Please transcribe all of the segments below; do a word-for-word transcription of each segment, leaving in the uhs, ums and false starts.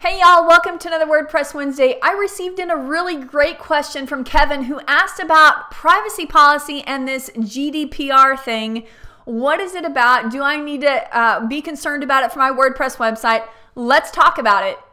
Hey y'all, welcome to another WordPress Wednesday. I received in a really great question from Kevin who asked about privacy policy and this G D P R thing. What is it about? Do I need to uh, be concerned about it for my WordPress website? Let's talk about it.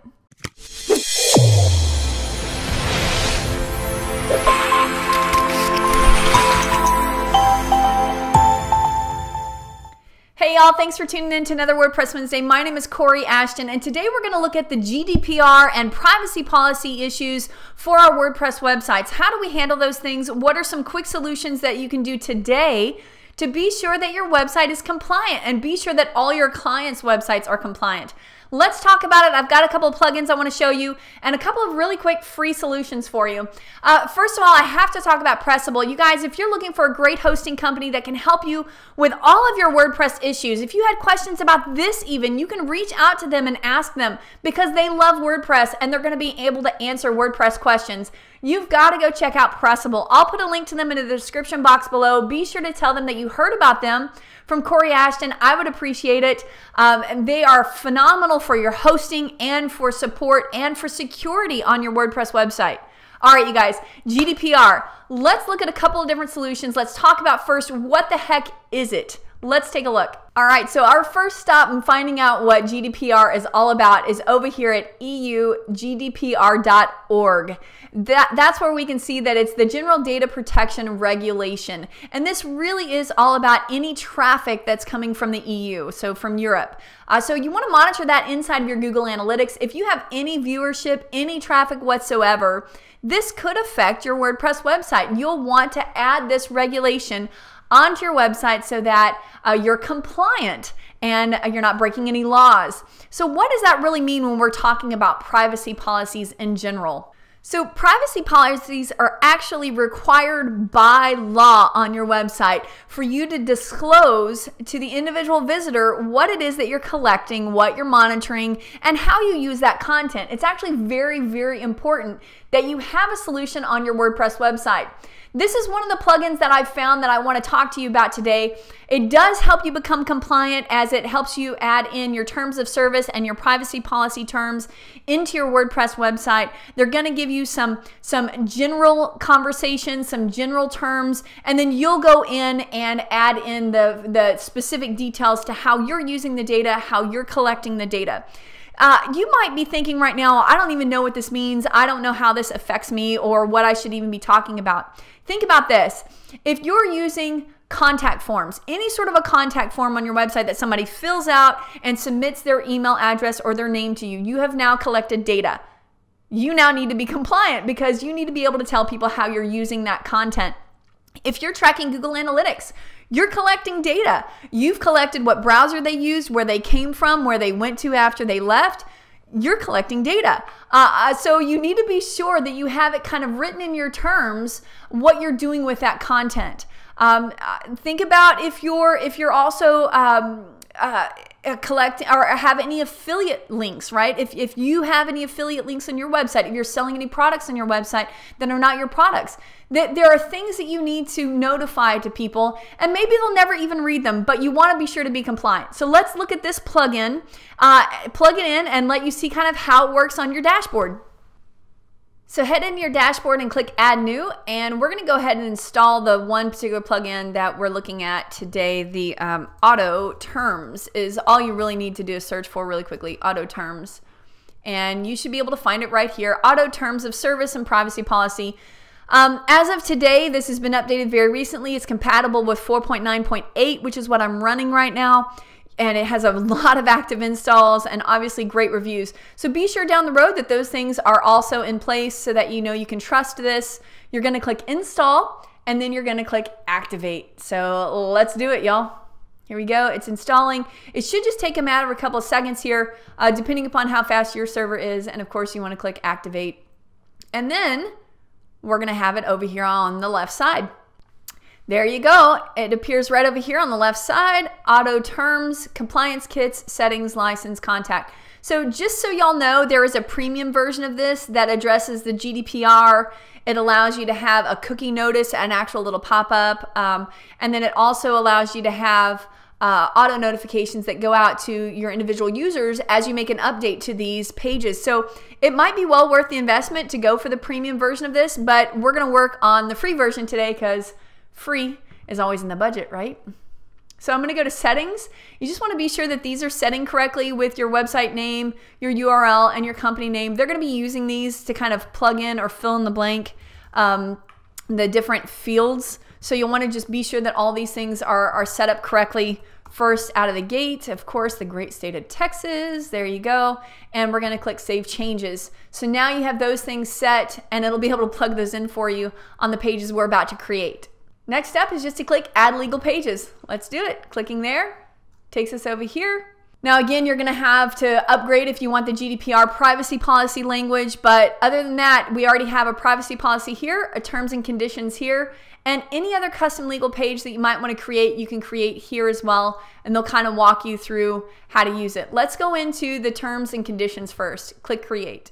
Hey y'all, thanks for tuning in to another WordPress Wednesday. My name is Kori Ashton, and today we're going to look at the G D P R and privacy policy issues for our WordPress websites. How do we handle those things? What are some quick solutions that you can do today to be sure that your website is compliant and be sure that all your clients' websites are compliant? Let's talk about it. I've got a couple of plugins I want to show you and a couple of really quick free solutions for you. Uh, first of all, I have to talk about Pressable. You guys, if you're looking for a great hosting company that can help you with all of your WordPress issues, if you had questions about this even, you can reach out to them and ask them because they love WordPress and they're going to be able to answer WordPress questions. You've got to go check out Pressable. I'll put a link to them in the description box below. Be sure to tell them that you heard about them from Kori Ashton. I would appreciate it. Um, and they are phenomenal for your hosting and for support and for security on your WordPress website. All right, you guys, G D P R. Let's look at a couple of different solutions. Let's talk about first, what the heck is it? Let's take a look. All right, so our first stop in finding out what G D P R is all about is over here at E U G D P R dot org. That, that's where we can see that it's the General Data Protection Regulation. And this really is all about any traffic that's coming from the E U, so from Europe. Uh, so you want to monitor that inside of your Google Analytics. If you have any viewership, any traffic whatsoever, this could affect your WordPress website. You'll want to add this regulation onto your website so that uh, you're compliant and uh, you're not breaking any laws. So what does that really mean when we're talking about privacy policies in general? So privacy policies are actually required by law on your website for you to disclose to the individual visitor what it is that you're collecting, what you're monitoring, and how you use that content. It's actually very, very important that you have a solution on your WordPress website. This is one of the plugins that I've found that I want to talk to you about today. It does help you become compliant as it helps you add in your terms of service and your privacy policy terms into your WordPress website. They're going to give you some, some general conversations, some general terms, and then you'll go in and add in the, the specific details to how you're using the data, how you're collecting the data. Uh, you might be thinking right now, I don't even know what this means. I don't know how this affects me or what I should even be talking about. Think about this. If you're using contact forms, any sort of a contact form on your website that somebody fills out and submits their email address or their name to you, you have now collected data. You now need to be compliant because you need to be able to tell people how you're using that content. If you're tracking Google Analytics, you're collecting data. You've collected what browser they used, where they came from, where they went to after they left. You're collecting data. Uh, so you need to be sure that you have it kind of written in your terms what you're doing with that content. Um, think about if you're if you're also um, uh, collect or have any affiliate links, right? If, if you have any affiliate links on your website, if you're selling any products on your website that are not your products, that there are things that you need to notify to people, and maybe they'll never even read them, but you want to be sure to be compliant. So let's look at this plugin, uh, plug it in, and let you see kind of how it works on your dashboard. So head into your dashboard and click Add New, and we're going to go ahead and install the one particular plugin that we're looking at today. The um, Auto Terms is all you really need to do is search for really quickly, Auto Terms. And you should be able to find it right here, Auto Terms of Service and Privacy Policy. Um, as of today, this has been updated very recently. It's compatible with four point nine point eight, which is what I'm running right now. And it has a lot of active installs and obviously great reviews. So be sure down the road that those things are also in place so that you know you can trust this. You're going to click Install, and then you're going to click Activate. So let's do it, y'all. Here we go. It's installing. It should just take a matter of a couple of seconds here, uh, depending upon how fast your server is. And of course, you want to click Activate. And then we're going to have it over here on the left side. There you go. It appears right over here on the left side, Auto Terms, Compliance Kits, Settings, License, Contact. So just so y'all know, there is a premium version of this that addresses the G D P R. It allows you to have a cookie notice, an actual little pop-up, um, and then it also allows you to have uh, auto notifications that go out to your individual users as you make an update to these pages. So it might be well worth the investment to go for the premium version of this, but we're going to work on the free version today because free is always in the budget, right? So I'm going to go to settings. You just want to be sure that these are setting correctly with your website name, your U R L, and your company name. They're going to be using these to kind of plug in or fill in the blank, um, the different fields. So you'll want to just be sure that all these things are, are set up correctly first out of the gate. Of course, the great state of Texas, there you go. And we're going to click Save Changes. So now you have those things set, and it'll be able to plug those in for you on the pages we're about to create. Next step is just to click Add Legal Pages. Let's do it. Clicking there takes us over here. Now again, you're going to have to upgrade if you want the G D P R privacy policy language, but other than that, we already have a privacy policy here, a terms and conditions here, and any other custom legal page that you might want to create, you can create here as well, and they'll kind of walk you through how to use it. Let's go into the terms and conditions first. Click Create.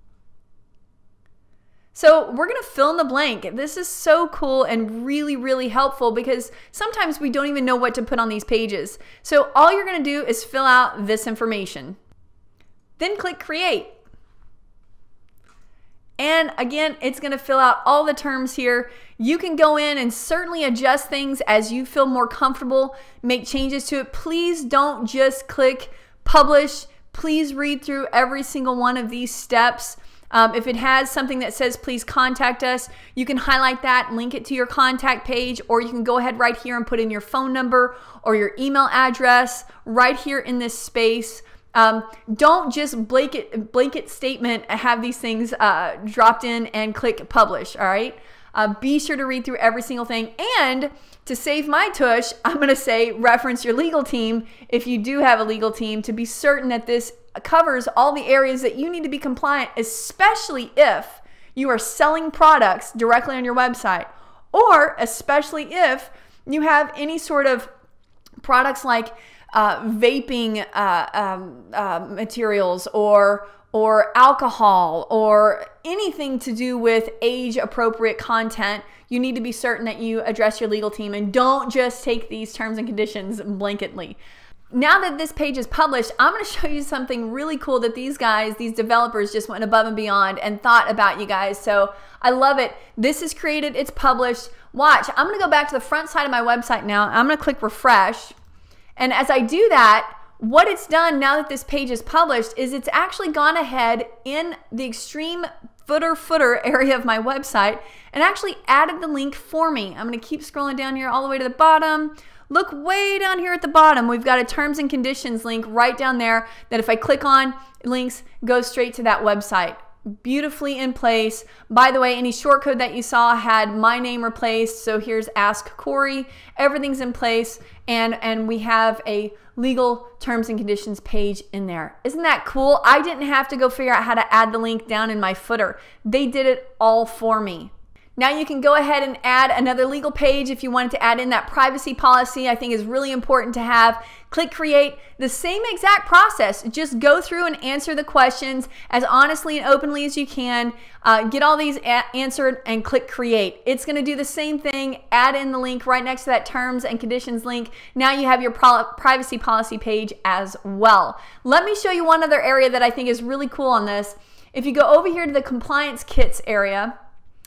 So we're going to fill in the blank. This is so cool and really, really helpful because sometimes we don't even know what to put on these pages. So all you're going to do is fill out this information. Then click Create. And again, it's going to fill out all the terms here. You can go in and certainly adjust things as you feel more comfortable, make changes to it. Please don't just click Publish. Please read through every single one of these steps. Um, if it has something that says please contact us, you can highlight that, link it to your contact page, or you can go ahead right here and put in your phone number or your email address right here in this space. Um, don't just blanket, blanket statement have these things uh, dropped in and click publish, all right? Uh, be sure to read through every single thing. And to save my tush, I'm going to say reference your legal team if you do have a legal team to be certain that this covers all the areas that you need to be compliant, especially if you are selling products directly on your website, or especially if you have any sort of products like uh, vaping uh, um, uh, materials or or alcohol or anything to do with age appropriate content. You need to be certain that you address your legal team and don't just take these terms and conditions blanketly. Now that this page is published, I'm going to show you something really cool that these guys, these developers just went above and beyond and thought about you guys. So I love it. This is created, it's published. Watch, I'm going to go back to the front side of my website now. I'm going to click refresh. And as I do that, what it's done now that this page is published is it's actually gone ahead in the extreme footer footer area of my website and actually added the link for me. I'm going to keep scrolling down here all the way to the bottom. Look way down here at the bottom. We've got a terms and conditions link right down there that if I click on, links goes straight to that website. Beautifully in place. By the way, any shortcode that you saw had my name replaced. So here's Ask Kori. Everything's in place, and and we have a legal terms and conditions page in there. Isn't that cool? I didn't have to go figure out how to add the link down in my footer. They did it all for me. Now you can go ahead and add another legal page if you wanted to add in that privacy policy. I think is really important to have. Click Create. The same exact process. Just go through and answer the questions as honestly and openly as you can. Uh, get all these answered and click Create. It's going to do the same thing. Add in the link right next to that terms and conditions link. Now you have your privacy policy page as well. Let me show you one other area that I think is really cool on this. If you go over here to the compliance kits area,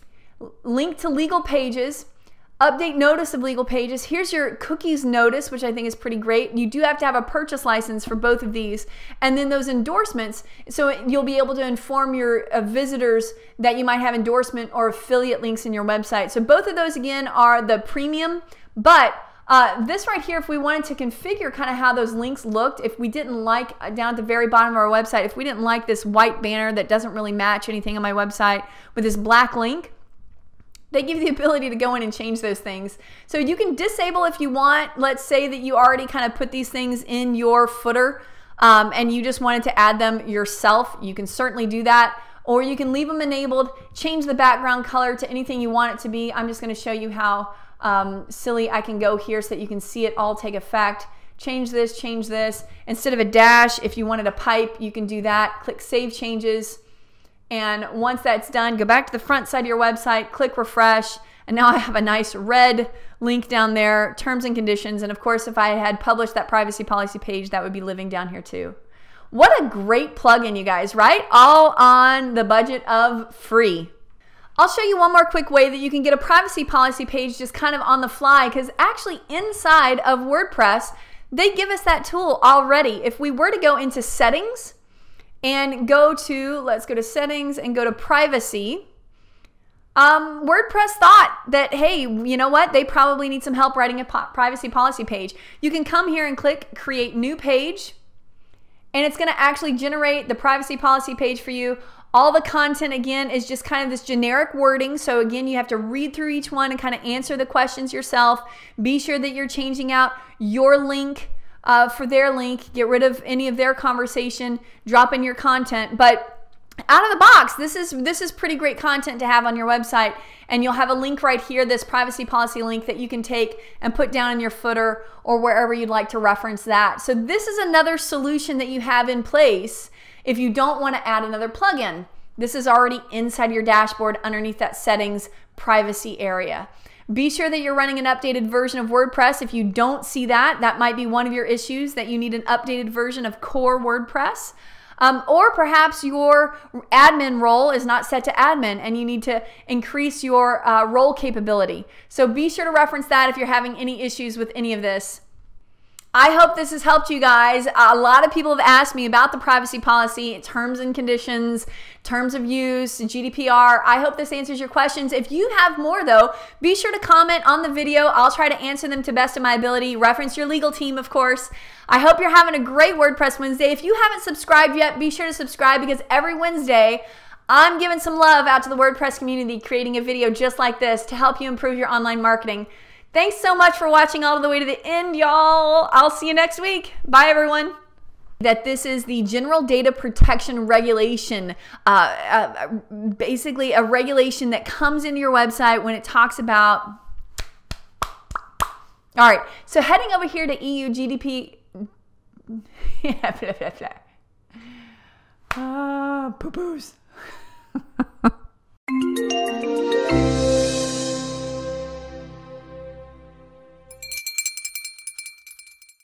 link to legal pages, update notice of legal pages. Here's your cookies notice, which I think is pretty great. You do have to have a purchase license for both of these. And then those endorsements, so you'll be able to inform your uh, visitors that you might have endorsement or affiliate links in your website. So both of those again are the premium, but Uh, this right here, if we wanted to configure kind of how those links looked, if we didn't like, uh, down at the very bottom of our website, if we didn't like this white banner that doesn't really match anything on my website with this black link, they give you the ability to go in and change those things. So you can disable if you want. Let's say that you already kind of put these things in your footer um, and you just wanted to add them yourself. You can certainly do that. Or you can leave them enabled, change the background color to anything you want it to be. I'm just going to show you how um, silly I can go here so that you can see it all take effect. Change this, change this. Instead of a dash, if you wanted a pipe, you can do that. Click Save Changes. And once that's done, go back to the front side of your website, click refresh. And now I have a nice red link down there, terms and conditions. And of course, if I had published that privacy policy page, that would be living down here too. What a great plugin, you guys, right? All on the budget of free. I'll show you one more quick way that you can get a privacy policy page just kind of on the fly, because actually inside of WordPress, they give us that tool already. If we were to go into settings and go to, let's go to settings and go to privacy, um, WordPress thought that, hey, you know what? They probably need some help writing a po- privacy policy page. You can come here and click create new page, and it's going to actually generate the privacy policy page for you. All the content, again, is just kind of this generic wording. So again, you have to read through each one and kind of answer the questions yourself. Be sure that you're changing out your link uh, for their link. Get rid of any of their conversation. Drop in your content. But out of the box, this is, this is pretty great content to have on your website. And you'll have a link right here, this privacy policy link that you can take and put down in your footer or wherever you'd like to reference that. So this is another solution that you have in place if you don't want to add another plugin. This is already inside your dashboard underneath that settings privacy area. Be sure that you're running an updated version of WordPress. If you don't see that, that might be one of your issues, that you need an updated version of core WordPress. Um, or perhaps your admin role is not set to admin and you need to increase your uh, role capability. So be sure to reference that if you're having any issues with any of this. I hope this has helped you guys. A lot of people have asked me about the privacy policy, terms and conditions, terms of use, G D P R. I hope this answers your questions. If you have more though, be sure to comment on the video. I'll try to answer them to best of my ability. Reference your legal team, of course. I hope you're having a great WordPress Wednesday. If you haven't subscribed yet, be sure to subscribe, because every Wednesday, I'm giving some love out to the WordPress community, creating a video just like this to help you improve your online marketing. Thanks so much for watching all the way to the end, y'all. I'll see you next week. Bye, everyone. That this is the General Data Protection Regulation, uh, uh, basically a regulation that comes into your website when it talks about... All right, so heading over here to E U G D P... blah, blah, blah, blah. Ah, poo-poos.